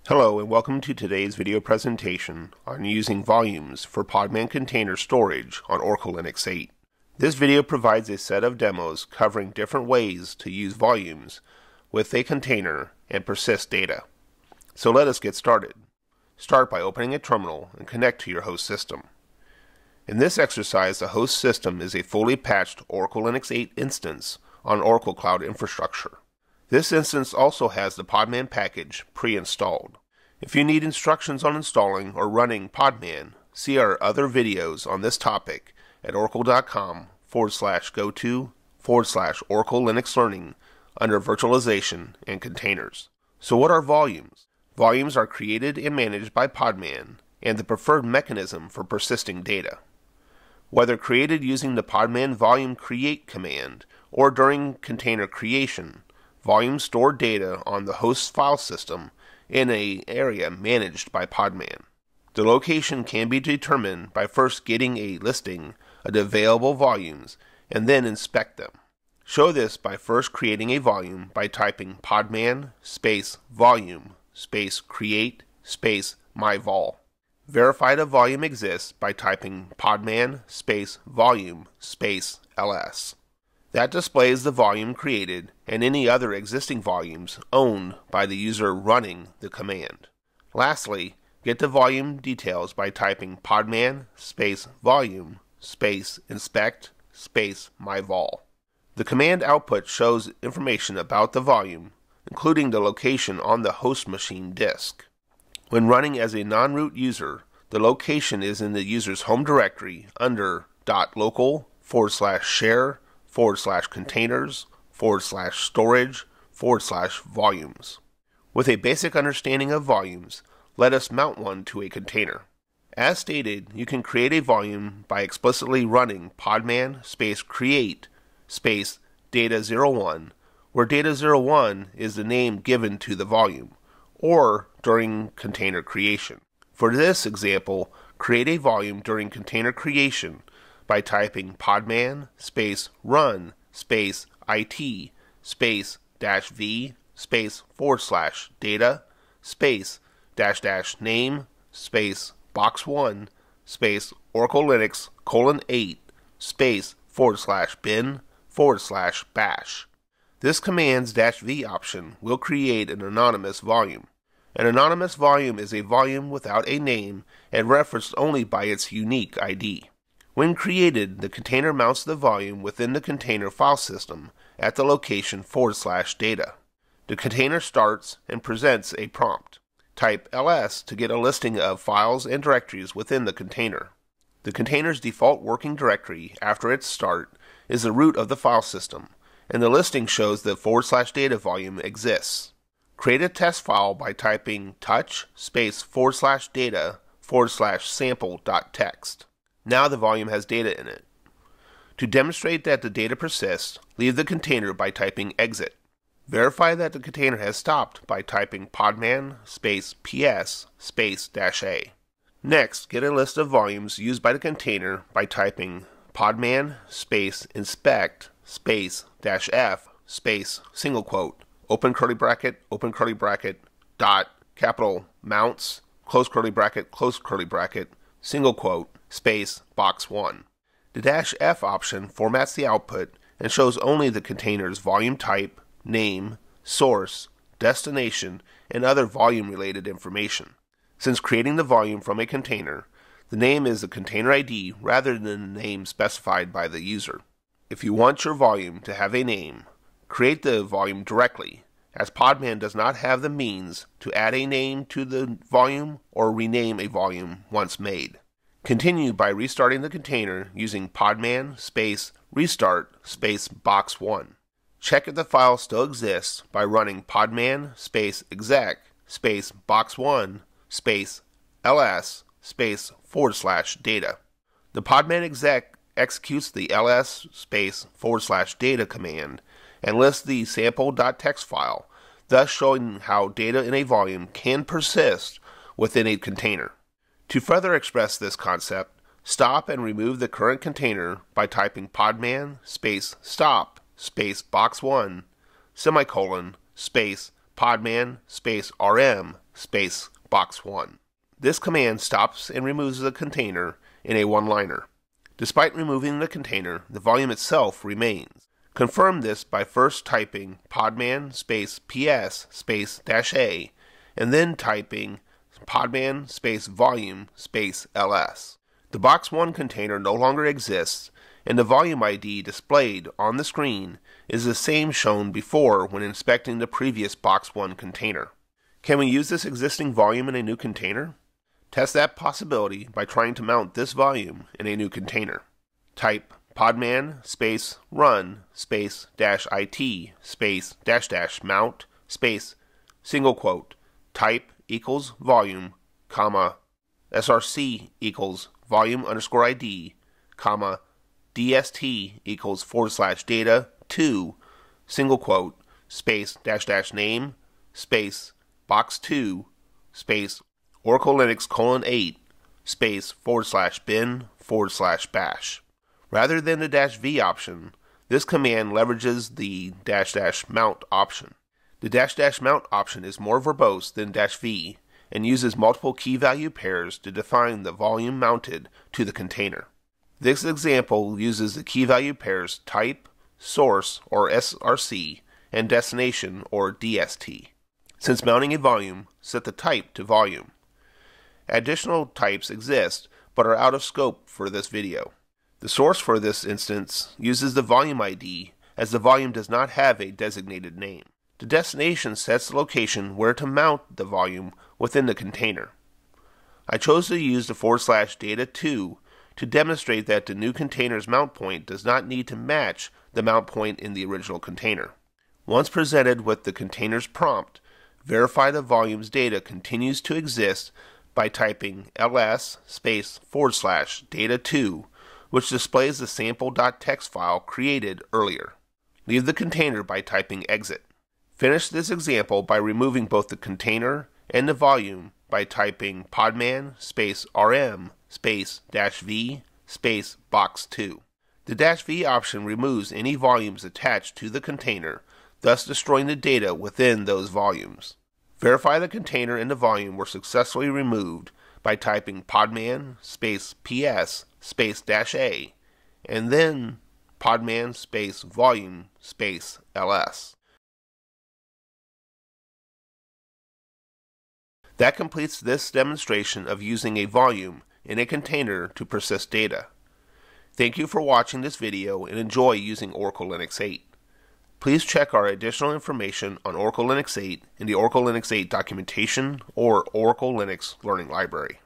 Hello and welcome to today's video presentation on using volumes for Podman container storage on Oracle Linux 8. This video provides a set of demos covering different ways to use volumes with a container and persist data. So let us get started. Start by opening a terminal and connect to your host system. In this exercise, the host system is a fully patched Oracle Linux 8 instance on Oracle Cloud Infrastructure. This instance also has the Podman package pre-installed. If you need instructions on installing or running Podman, see our other videos on this topic at oracle.com/go/Oracle Linux Learning under Virtualization and Containers. So what are volumes? Volumes are created and managed by Podman and the preferred mechanism for persisting data. Whether created using the Podman volume create command or during container creation, volumes store data on the host file system in an area managed by Podman. The location can be determined by first getting a listing of the available volumes and then inspect them. Show this by first creating a volume by typing podman space volume space create space myvol. Verify the volume exists by typing podman space volume space ls. That displays the volume created and any other existing volumes owned by the user running the command. Lastly, get the volume details by typing podman space volume space inspect space myvol. The command output shows information about the volume, including the location on the host machine disk. When running as a non-root user, the location is in the user's home directory under .local/share/containers/storage/volumes. With a basic understanding of volumes, let us mount one to a container. As stated, you can create a volume by explicitly running podman space create space data01, where data01 is the name given to the volume, or during container creation. For this example, create a volume during container creation by typing podman space run space it space -v space /data space --name space box1 space Oracle Linux :8 space /bin /bash. This command's -v option will create an anonymous volume. An anonymous volume is a volume without a name and referenced only by its unique ID. When created, the container mounts the volume within the container file system at the location /data. The container starts and presents a prompt. Type ls to get a listing of files and directories within the container. The container's default working directory after its start is the root of the file system, and the listing shows the /data volume exists. Create a test file by typing touch space /data /sample.txt. Now the volume has data in it. To demonstrate that the data persists, leave the container by typing exit. Verify that the container has stopped by typing podman space ps space -a. Next, get a list of volumes used by the container by typing podman space inspect space -f space single quote open curly bracket dot capital mounts close curly bracket single quote space box1. The -f option formats the output and shows only the container's volume type, name, source, destination, and other volume-related information. Since creating the volume from a container, the name is the container ID rather than the name specified by the user. If you want your volume to have a name, create the volume directly, as Podman does not have the means to add a name to the volume or rename a volume once made. Continue by restarting the container using podman space restart space box1. Check if the file still exists by running podman space exec space box1 space ls space /data. The podman exec executes the ls space /data command and lists the sample.txt file, thus showing how data in a volume can persist within a container. To further express this concept, stop and remove the current container by typing podman space stop space box1 semicolon space podman space rm space box 1. This command stops and removes the container in a one-liner. Despite removing the container, the volume itself remains. Confirm this by first typing podman space ps space -a and then typing podman space volume space ls. The box 1 container no longer exists, and the volume ID displayed on the screen is the same shown before when inspecting the previous box 1 container. Can we use this existing volume in a new container? Test that possibility by trying to mount this volume in a new container. Type podman space run space -it space -- mount space single quote type equals volume, comma src equals volume underscore ID, comma dst equals /data 2 single quote space -- name space box 2 space Oracle Linux :8 space /bin /bash. Rather than the -v option, this command leverages the --mount option. The --mount option is more verbose than -v and uses multiple key value pairs to define the volume mounted to the container. This example uses the key value pairs type, source or src, and destination or dst. Since mounting a volume, set the type to volume. Additional types exist but are out of scope for this video. The source for this instance uses the volume ID as the volume does not have a designated name. The destination sets the location where to mount the volume within the container. I chose to use the /data 2 to demonstrate that the new container's mount point does not need to match the mount point in the original container. Once presented with the container's prompt, verify the volume's data continues to exist by typing ls space /data 2, which displays the sample.txt file created earlier. Leave the container by typing exit. Finish this example by removing both the container and the volume by typing podman space rm space -v space box 2. The -v option removes any volumes attached to the container, thus destroying the data within those volumes. Verify the container and the volume were successfully removed by typing podman space ps space -a and then podman space volume space ls. That completes this demonstration of using a volume in a container to persist data. Thank you for watching this video and enjoy using Oracle Linux 8. Please check our additional information on Oracle Linux 8 in the Oracle Linux 8 documentation or Oracle Linux Learning Library.